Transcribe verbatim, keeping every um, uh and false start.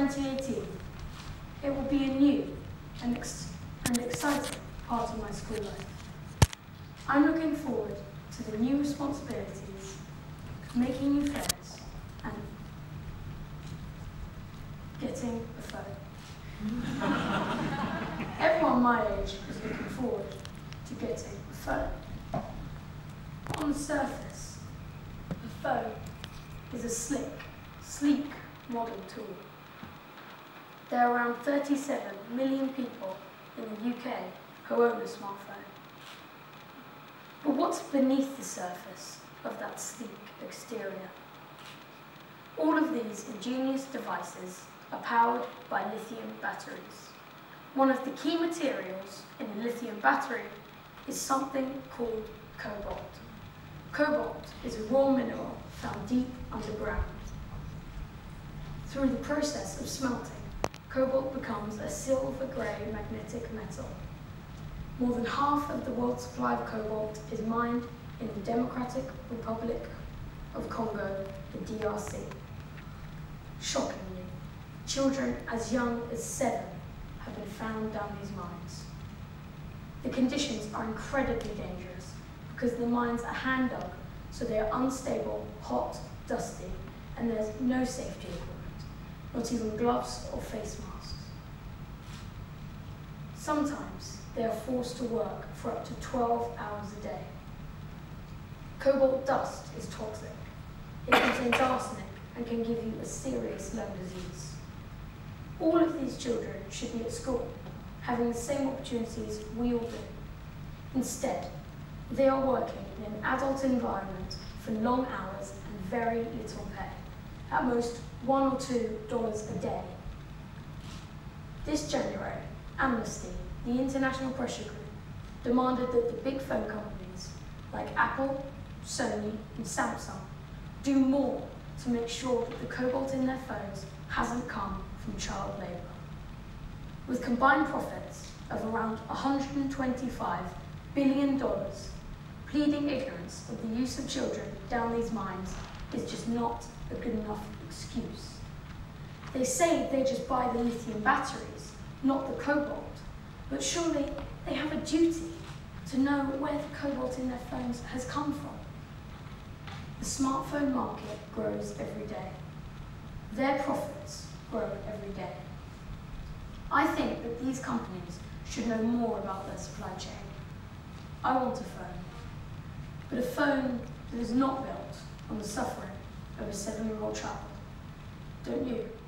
twenty eighteen, it will be a new and, ex and exciting part of my school life. I'm looking forward to the new responsibilities, making new friends, and getting a phone. Everyone my age is looking forward to getting a phone. On the surface, a phone is a slick, sleek, modern tool. There are around thirty-seven million people in the U K who own a smartphone. But what's beneath the surface of that sleek exterior? All of these ingenious devices are powered by lithium batteries. One of the key materials in a lithium battery is something called cobalt. Cobalt is a raw mineral found deep underground. Through the process of smelting, cobalt becomes a silver-grey magnetic metal. More than half of the world's supply of cobalt is mined in the Democratic Republic of Congo, the D R C. Shockingly, children as young as seven have been found down these mines. The conditions are incredibly dangerous because the mines are hand-dug, so they are unstable, hot, dusty, and there's no safety equipment, not even gloves or face masks. Sometimes they are forced to work for up to twelve hours a day. Cobalt dust is toxic. It contains arsenic and can give you a serious lung disease. All of these children should be at school, having the same opportunities we all do. Instead, they are working in an adult environment for long hours and very little pay, at most one or two dollars a day. This January, Amnesty, the international pressure group, demanded that the big phone companies like Apple, Sony, and Samsung do more to make sure that the cobalt in their phones hasn't come from child labour. With combined profits of around one hundred twenty-five billion dollars, pleading ignorance of the use of children down these mines is just not a good enough excuse. They say they just buy the lithium batteries, not the cobalt, but surely they have a duty to know where the cobalt in their phones has come from. The smartphone market grows every day. Their profits grow every day. I think that these companies should know more about their supply chain. I want a phone, but a phone that is not built on the suffering of a seven-year-old child. Don't you?